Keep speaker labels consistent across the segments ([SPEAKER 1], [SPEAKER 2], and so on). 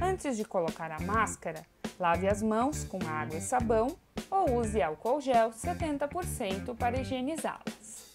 [SPEAKER 1] Antes de colocar a máscara, lave as mãos com água e sabão ou use álcool gel 70% para higienizá-las.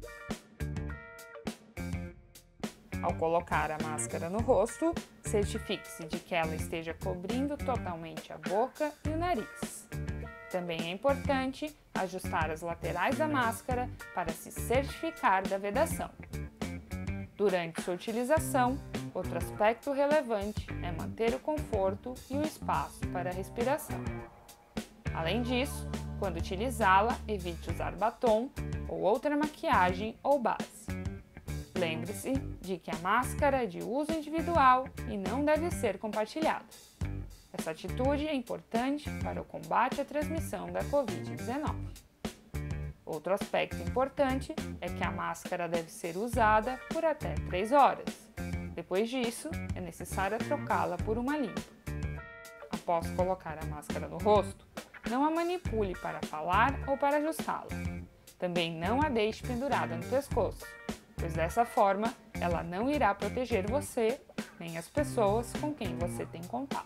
[SPEAKER 1] Ao colocar a máscara no rosto, certifique-se de que ela esteja cobrindo totalmente a boca e o nariz. Também é importante ajustar as laterais da máscara para se certificar da vedação. Durante sua utilização, outro aspecto relevante é manter o conforto e o espaço para a respiração. Além disso, quando utilizá-la, evite usar batom ou outra maquiagem ou base. Lembre-se de que a máscara é de uso individual e não deve ser compartilhada. Essa atitude é importante para o combate à transmissão da Covid-19. Outro aspecto importante é que a máscara deve ser usada por até 3 horas. Depois disso, é necessário trocá-la por uma limpa. Após colocar a máscara no rosto, não a manipule para falar ou para ajustá-la. Também não a deixe pendurada no pescoço, pois dessa forma ela não irá proteger você nem as pessoas com quem você tem contato.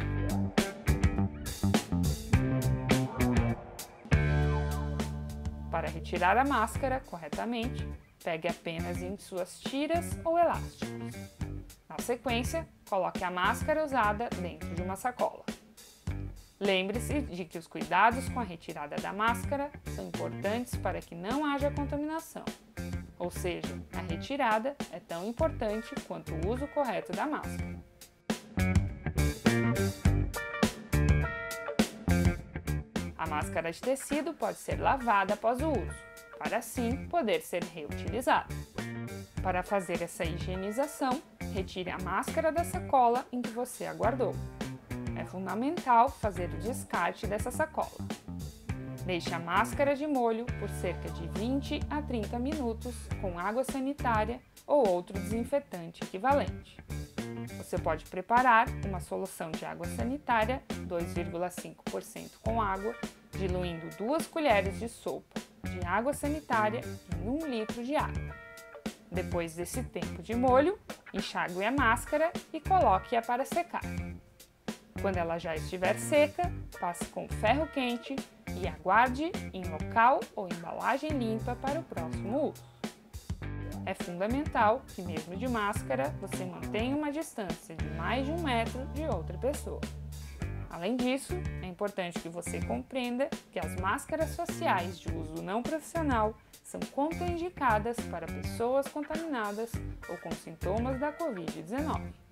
[SPEAKER 1] Para retirar a máscara corretamente, pegue apenas em suas tiras ou elásticos. Na sequência, coloque a máscara usada dentro de uma sacola. Lembre-se de que os cuidados com a retirada da máscara são importantes para que não haja contaminação. Ou seja, a retirada é tão importante quanto o uso correto da máscara. A máscara de tecido pode ser lavada após o uso, para assim poder ser reutilizada. Para fazer essa higienização, retire a máscara da sacola em que você a guardou. É fundamental fazer o descarte dessa sacola. Deixe a máscara de molho por cerca de 20 a 30 minutos com água sanitária ou outro desinfetante equivalente. Você pode preparar uma solução de água sanitária 2,5% com água, diluindo 2 colheres de sopa de água sanitária em 1 litro de água. Depois desse tempo de molho, enxague a máscara e coloque-a para secar. Quando ela já estiver seca, passe com ferro quente e aguarde em local ou embalagem limpa para o próximo uso. É fundamental que, mesmo de máscara, você mantenha uma distância de mais de 1 metro de outra pessoa. Além disso, é importante que você compreenda que as máscaras sociais de uso não profissional são contraindicadas para pessoas contaminadas ou com sintomas da Covid-19.